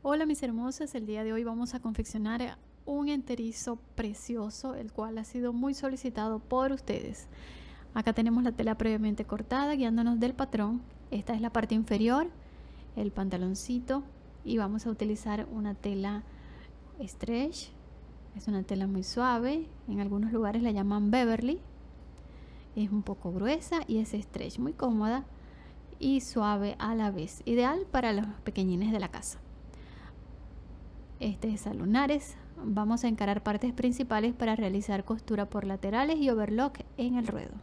Hola mis hermosas, el día de hoy vamos a confeccionar un enterizo precioso, el cual ha sido muy solicitado por ustedes. Acá tenemos la tela previamente cortada, guiándonos del patrón. Esta es la parte inferior, el pantaloncito, y vamos a utilizar una tela stretch. Es una tela muy suave, en algunos lugares la llaman Beverly. Es un poco gruesa y es stretch, muy cómoda y suave a la vez, ideal para los pequeñines de la casa. Este es a lunares. Vamos a encarar partes principales para realizar costura por laterales y overlock en el ruedo.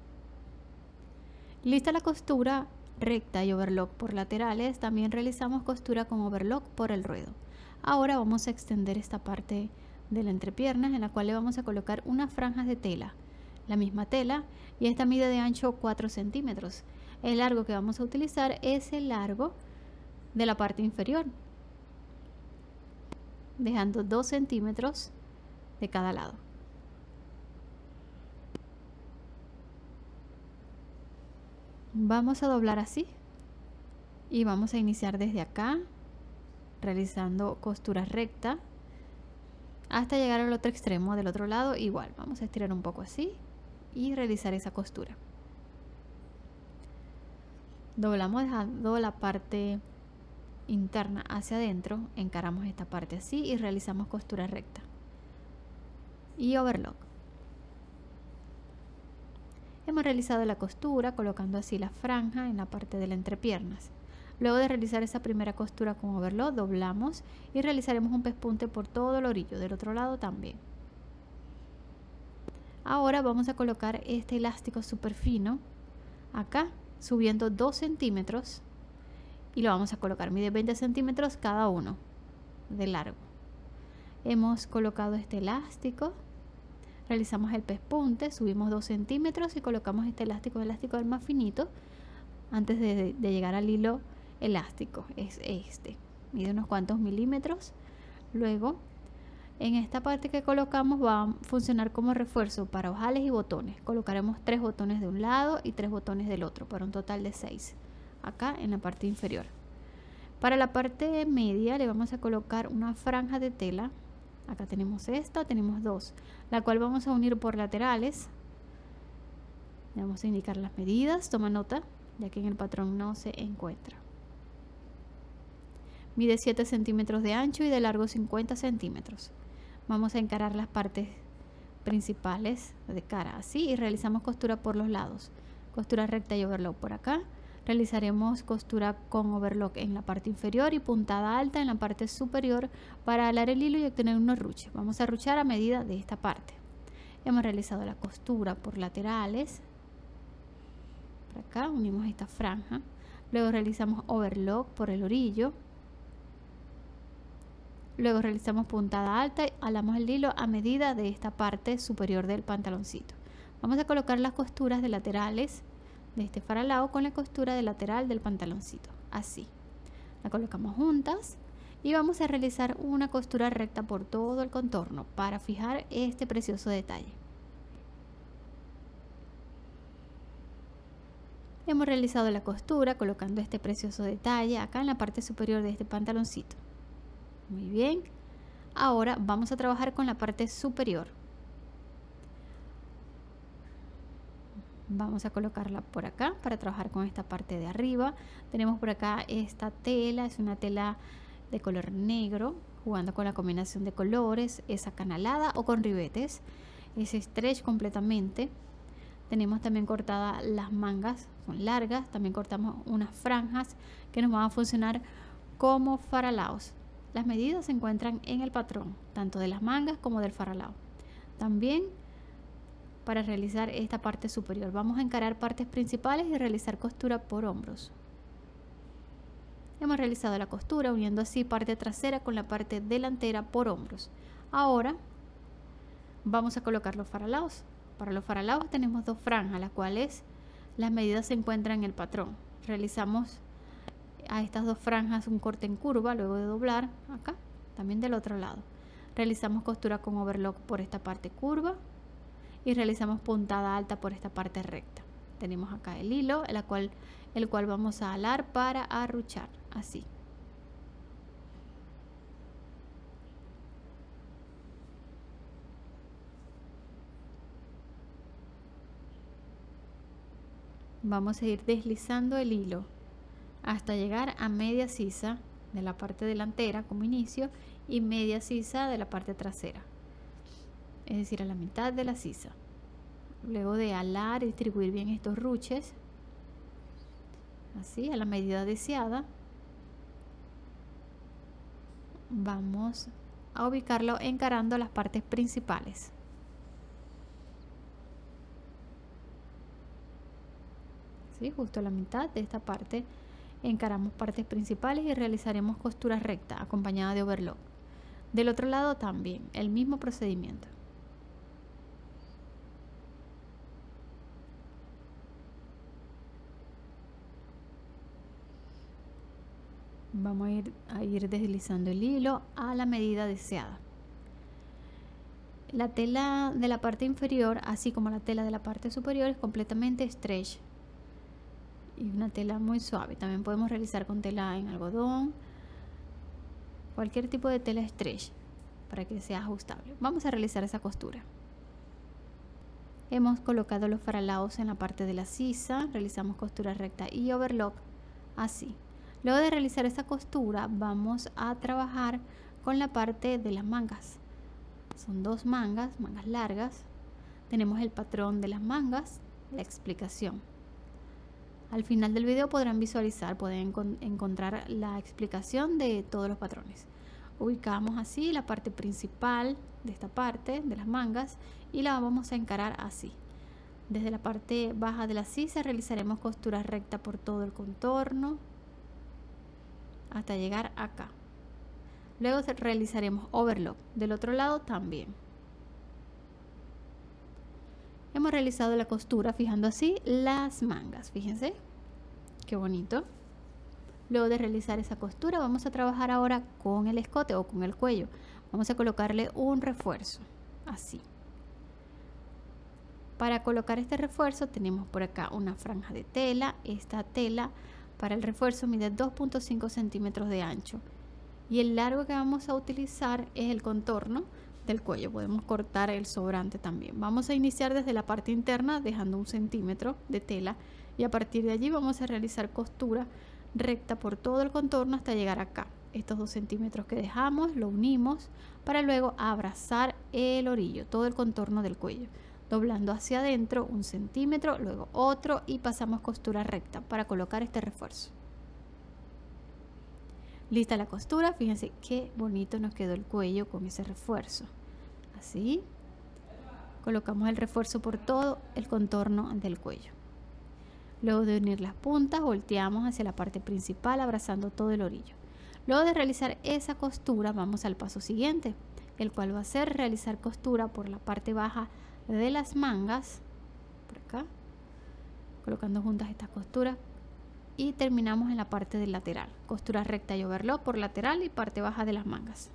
Lista la costura recta y overlock por laterales, también realizamos costura con overlock por el ruedo. Ahora vamos a extender esta parte de la entrepierna, en la cual le vamos a colocar unas franjas de tela, la misma tela, y esta mide de ancho 4 centímetros. El largo que vamos a utilizar es el largo de la parte inferior, dejando 2 centímetros de cada lado. Vamos a doblar así y vamos a iniciar desde acá realizando costura recta hasta llegar al otro extremo del otro lado. Igual vamos a estirar un poco así y realizar esa costura. Doblamos dejando la parte interna hacia adentro, encaramos esta parte así y realizamos costura recta y overlock. Hemos realizado la costura colocando así la franja en la parte de las entrepiernas. Luego de realizar esa primera costura con overlock, doblamos y realizaremos un pespunte por todo el orillo, del otro lado también. Ahora vamos a colocar este elástico súper fino acá, subiendo 2 centímetros, y lo vamos a colocar, mide 20 centímetros cada uno de largo. Hemos colocado este elástico, realizamos el pespunte, subimos 2 centímetros y colocamos este elástico, el elástico del más finito, antes de llegar al hilo elástico. Es este, mide unos cuantos milímetros. Luego en esta parte que colocamos va a funcionar como refuerzo para ojales y botones. Colocaremos 3 botones de un lado y 3 botones del otro, para un total de 6 acá en la parte inferior. Para la parte media le vamos a colocar una franja de tela. Acá tenemos esta, tenemos 2, la cual vamos a unir por laterales. Le vamos a indicar las medidas, toma nota, ya que en el patrón no se encuentra. Mide 7 centímetros de ancho y de largo 50 centímetros. Vamos a encarar las partes principales de cara así y realizamos costura por los lados, costura recta y overlock por acá. Realizaremos costura con overlock en la parte inferior y puntada alta en la parte superior para alar el hilo y obtener unos ruches. Vamos a ruchar a medida de esta parte. Hemos realizado la costura por laterales. Por acá unimos esta franja. Luego realizamos overlock por el orillo. Luego realizamos puntada alta y alamos el hilo a medida de esta parte superior del pantaloncito. Vamos a colocar las costuras de laterales de este faralao con la costura de lateral del pantaloncito, así. La colocamos juntas y vamos a realizar una costura recta por todo el contorno para fijar este precioso detalle. Hemos realizado la costura colocando este precioso detalle acá en la parte superior de este pantaloncito. Muy bien, ahora vamos a trabajar con la parte superior. Vamos a colocarla por acá para trabajar con esta parte de arriba. Tenemos por acá esta tela, es una tela de color negro, jugando con la combinación de colores, es acanalada o con ribetes, es stretch completamente. Tenemos también cortadas las mangas, son largas, también cortamos unas franjas que nos van a funcionar como faralaos. Las medidas se encuentran en el patrón, tanto de las mangas como del faralao. También para realizar esta parte superior vamos a encarar partes principales y realizar costura por hombros. Hemos realizado la costura uniendo así parte trasera con la parte delantera por hombros. Ahora vamos a colocar los faralaos. Para los faralaos tenemos 2 franjas, las cuales las medidas se encuentran en el patrón. Realizamos a estas 2 franjas un corte en curva luego de doblar acá, también del otro lado. Realizamos costura con overlock por esta parte curva y realizamos puntada alta por esta parte recta. Tenemos acá el hilo, el cual vamos a alar para arruchar, así. vamos a ir deslizando el hilo hasta llegar a media sisa de la parte delantera como inicio y media sisa de la parte trasera, es decir, a la mitad de la sisa. Luego de alar y distribuir bien estos ruches, así a la medida deseada, vamos a ubicarlo encarando las partes principales. ¿Sí? Justo a la mitad de esta parte encaramos partes principales y realizaremos costura recta acompañada de overlock. Del otro lado también el mismo procedimiento. Vamos a ir deslizando el hilo a la medida deseada. La tela de la parte inferior, así como la tela de la parte superior, es completamente stretch y una tela muy suave. También podemos realizar con tela en algodón, cualquier tipo de tela stretch para que sea ajustable. Vamos a realizar esa costura. Hemos colocado los faralaos en la parte de la sisa, realizamos costura recta y overlock así. Luego de realizar esa costura vamos a trabajar con la parte de las mangas. Son dos mangas largas. Tenemos el patrón de las mangas, la explicación. Al final del video podrán visualizar, pueden encontrar la explicación de todos los patrones. Ubicamos así la parte principal de esta parte de las mangas y la vamos a encarar así. Desde la parte baja de la sisa realizaremos costura recta por todo el contorno hasta llegar acá. Luego realizaremos overlock del otro lado también. Hemos realizado la costura fijando así las mangas, fíjense qué bonito. Luego de realizar esa costura vamos a trabajar ahora con el escote o con el cuello. Vamos a colocarle un refuerzo así. Para colocar este refuerzo tenemos por acá una franja de tela. Esta tela para el refuerzo mide 2.5 centímetros de ancho y el largo que vamos a utilizar es el contorno del cuello. Podemos cortar el sobrante también. Vamos a iniciar desde la parte interna dejando 1 centímetro de tela y a partir de allí vamos a realizar costura recta por todo el contorno hasta llegar acá. Estos 2 centímetros que dejamos lo unimos para luego abrazar el orillo, todo el contorno del cuello, doblando hacia adentro 1 centímetro, luego otro y pasamos costura recta para colocar este refuerzo. Lista la costura, fíjense qué bonito nos quedó el cuello con ese refuerzo. Así colocamos el refuerzo por todo el contorno del cuello. Luego de unir las puntas volteamos hacia la parte principal abrazando todo el orillo. Luego de realizar esa costura vamos al paso siguiente, el cual va a ser realizar costura por la parte baja de las mangas, por acá, colocando juntas estas costuras y terminamos en la parte del lateral, costura recta y overlock por lateral y parte baja de las mangas.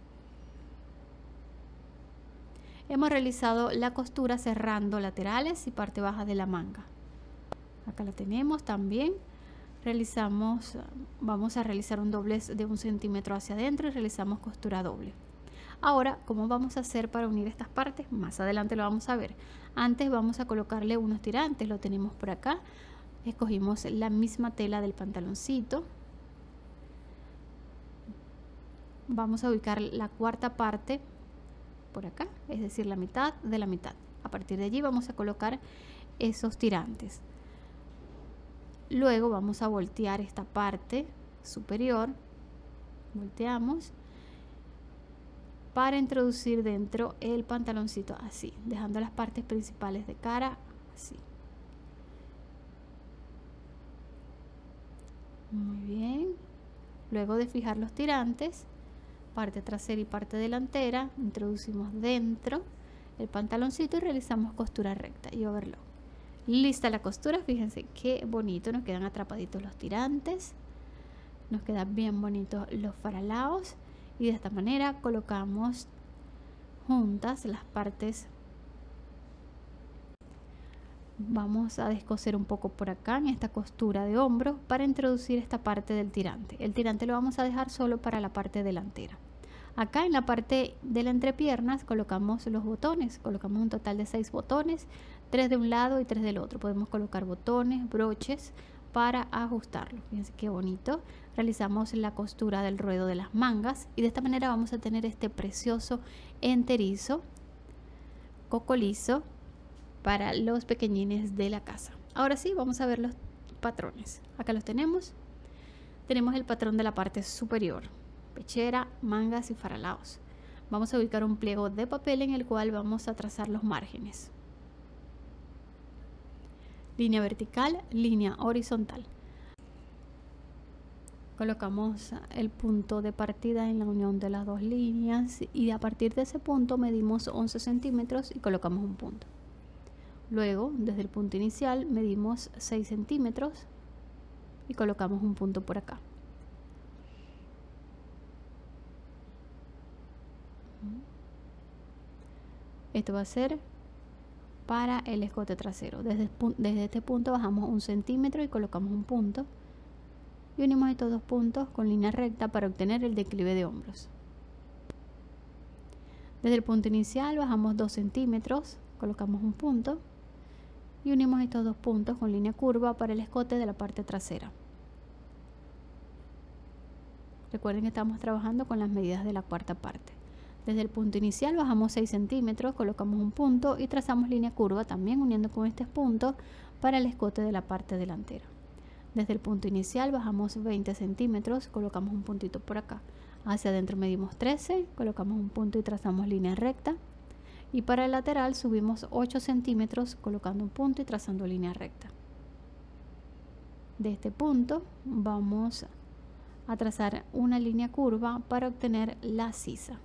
Hemos realizado la costura cerrando laterales y parte baja de la manga. Acá la tenemos también. Vamos a realizar un doblez de 1 centímetro hacia adentro y realizamos costura doble. Ahora, ¿cómo vamos a hacer para unir estas partes? Más adelante lo vamos a ver. Antes vamos a colocarle unos tirantes, lo tenemos por acá. Escogimos la misma tela del pantaloncito. Vamos a ubicar la cuarta parte por acá, es decir, la mitad de la mitad. A partir de allí vamos a colocar esos tirantes. Luego vamos a voltear esta parte superior, volteamos para introducir dentro el pantaloncito así, dejando las partes principales de cara así. Muy bien. Luego de fijar los tirantes, parte trasera y parte delantera, introducimos dentro el pantaloncito y realizamos costura recta y overlock. Lista la costura, fíjense qué bonito, nos quedan atrapaditos los tirantes, nos quedan bien bonitos los faralaos y de esta manera colocamos juntas las partes. Vamos a descoser un poco por acá en esta costura de hombro para introducir esta parte del tirante. El tirante lo vamos a dejar solo para la parte delantera. Acá en la parte de la entrepiernas colocamos los botones, colocamos un total de 6 botones, 3 de un lado y 3 del otro. Podemos colocar botones, broches para ajustarlo. Fíjense qué bonito. Realizamos la costura del ruedo de las mangas y de esta manera vamos a tener este precioso enterizo coco liso para los pequeñines de la casa. Ahora sí, vamos a ver los patrones. Acá los tenemos. Tenemos el patrón de la parte superior, pechera, mangas y faralaos. Vamos a ubicar un pliego de papel en el cual vamos a trazar los márgenes. Línea vertical, línea horizontal. Colocamos el punto de partida en la unión de las dos líneas y a partir de ese punto medimos 11 centímetros y colocamos un punto. Luego, desde el punto inicial, medimos 6 centímetros y colocamos un punto por acá. Esto va a ser para el escote trasero. Desde este punto bajamos 1 centímetro y colocamos un punto. Y unimos estos dos puntos con línea recta para obtener el declive de hombros. Desde el punto inicial bajamos 2 centímetros, colocamos un punto y unimos estos dos puntos con línea curva para el escote de la parte trasera. Recuerden que estamos trabajando con las medidas de la cuarta parte. Desde el punto inicial bajamos 6 centímetros, colocamos un punto y trazamos línea curva también uniendo con este punto para el escote de la parte delantera. Desde el punto inicial bajamos 20 centímetros, colocamos un puntito por acá. Hacia adentro medimos 13, colocamos un punto y trazamos línea recta. Y para el lateral subimos 8 centímetros, colocando un punto y trazando línea recta. De este punto vamos a trazar una línea curva para obtener la sisa.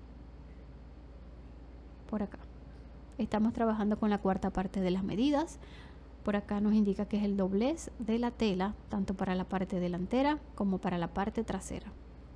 Por acá. Estamos trabajando con la cuarta parte de las medidas. Por acá nos indica que es el doblez de la tela, tanto para la parte delantera como para la parte trasera.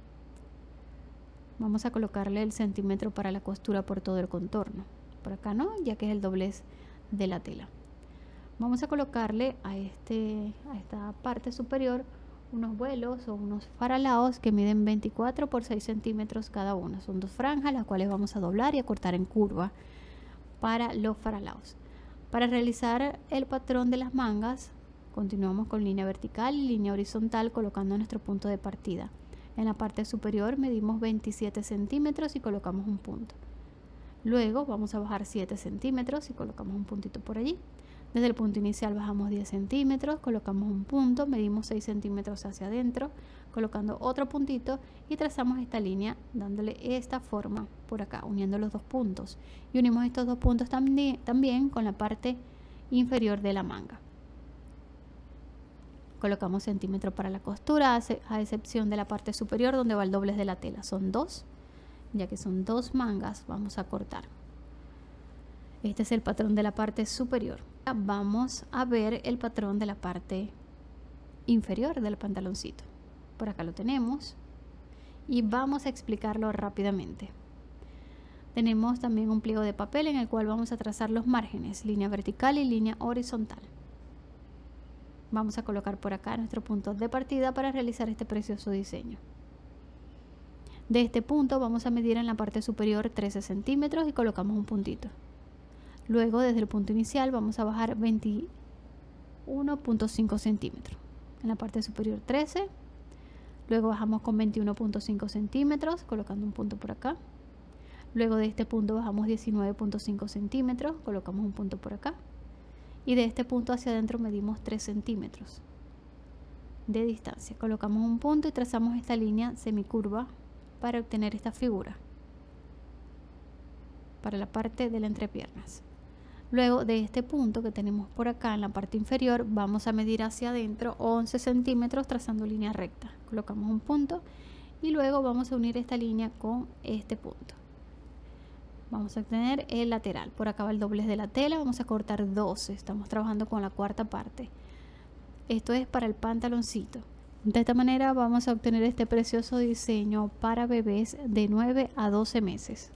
Vamos a colocarle el centímetro para la costura por todo el contorno. Por acá no, ya que es el doblez de la tela. Vamos a colocarle a esta parte superior unos vuelos o unos faralaos que miden 24 por 6 centímetros cada uno. Son dos franjas las cuales vamos a doblar y a cortar en curva para los faralaos. Para realizar el patrón de las mangas, continuamos con línea vertical y línea horizontal colocando nuestro punto de partida. En la parte superior medimos 27 centímetros y colocamos un punto. Luego vamos a bajar 7 centímetros y colocamos un puntito por allí. Desde el punto inicial bajamos 10 centímetros, colocamos un punto, medimos 6 centímetros hacia adentro, colocando otro puntito y trazamos esta línea dándole esta forma por acá, uniendo los dos puntos. Y unimos estos dos puntos también con la parte inferior de la manga. Colocamos centímetro para la costura, a excepción de la parte superior donde va el doblez de la tela. Son 2, ya que son 2 mangas, vamos a cortar. Este es el patrón de la parte superior. Vamos a ver el patrón de la parte inferior del pantaloncito. Por acá lo tenemos y vamos a explicarlo rápidamente. Tenemos también un pliego de papel en el cual vamos a trazar los márgenes, línea vertical y línea horizontal. Vamos a colocar por acá nuestro punto de partida para realizar este precioso diseño. De este punto vamos a medir en la parte superior 13 centímetros y colocamos un puntito. Luego desde el punto inicial vamos a bajar 21.5 centímetros. En la parte superior 13. Luego bajamos con 21.5 centímetros colocando un punto por acá. Luego de este punto bajamos 19.5 centímetros, colocamos un punto por acá. Y de este punto hacia adentro medimos 3 centímetros de distancia. Colocamos un punto y trazamos esta línea semicurva para obtener esta figura para la parte de las entrepiernas. Luego de este punto que tenemos por acá en la parte inferior vamos a medir hacia adentro 11 centímetros trazando línea recta. Colocamos un punto y luego vamos a unir esta línea con este punto. Vamos a obtener el lateral. Por acá va el doblez de la tela, vamos a cortar 12. Estamos trabajando con la cuarta parte. Esto es para el pantaloncito. De esta manera vamos a obtener este precioso diseño para bebés de 9 a 12 meses.